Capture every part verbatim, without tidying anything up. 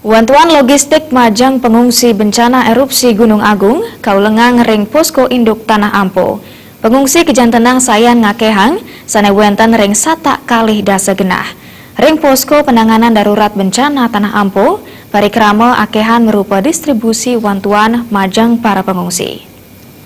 Bantuan logistik majang pengungsi bencana erupsi Gunung Agung, kaulengang ring posko induk Tanah Ampo. Pengungsi kejantenang sayan ngakehang, sanewenten ring satak kalih dasa genah. Ring posko penanganan darurat bencana Tanah Ampo, parikrama akehan merupa distribusi bantuan majang para pengungsi.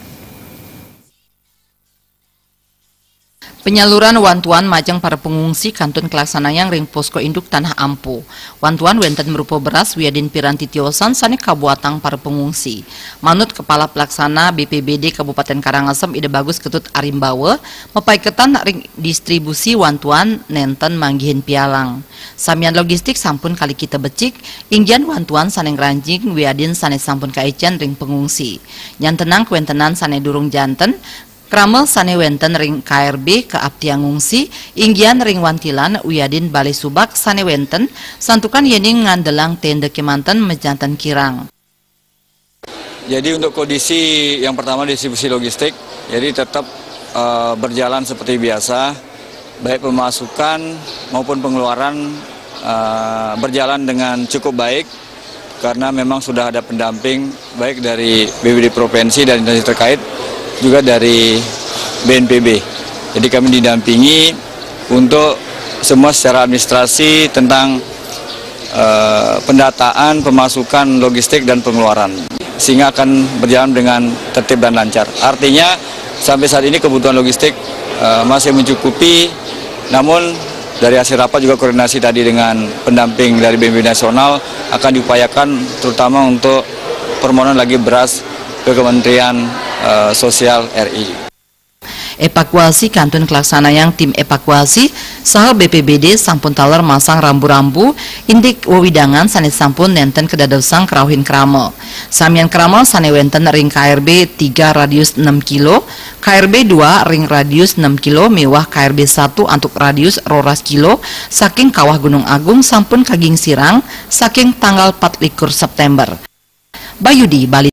Penyaluran wantuan majang para pengungsi kantun kelaksanayang ring posko induk Tanah Ampo. Wantuan wenten merupa beras wiadin piranti tiosan sane kabuatang para pengungsi. Manut Kepala Pelaksana B P B D Kabupaten Karangasem Ide Bagus Ketut Arimbawe, mepaiketan ring distribusi wantuan nenten manggihin pialang. Samian logistik sampun kali kita becik, inggian wantuan sane ngranjing wiadin sane sampun kaecan ring pengungsi. Nyantenang kwentenan sane durung janten, Kramel sane wenten ring K R B ke Aptiang ngungsi, inggian ring wantilan wiadin Balai Subak sane wenten, santukan yening ngandelang tenda kemanten mejantan kirang. Jadi untuk kondisi yang pertama distribusi logistik, jadi tetap uh, berjalan seperti biasa, baik pemasukan maupun pengeluaran uh, berjalan dengan cukup baik, karena memang sudah ada pendamping baik dari B P B D Provinsi dan instansi terkait, juga dari B N P B. Jadi kami didampingi untuk semua secara administrasi tentang uh, pendataan, pemasukan, logistik, dan pengeluaran. Sehingga akan berjalan dengan tertib dan lancar. Artinya sampai saat ini kebutuhan logistik uh, masih mencukupi, namun dari hasil rapat juga koordinasi tadi dengan pendamping dari B N P B Nasional akan diupayakan terutama untuk permohonan lagi beras ke Kementerian uh, Sosial R I. Evakuasi kantun kelaksanayang tim evakuasi saha B P B D sampun taler masang rambu-rambu indik wewidangan sane sampun nenten kedadosang kerauhin kramel. Samian kramel sane wenten ring K R B tiga radius enam kilo, K R B dua ring radius enam kilo mewah K R B satu untuk radius roras kilo saking kawah Gunung Agung sampun kaging sirang saking tanggal empat likur September. Bayudi Bali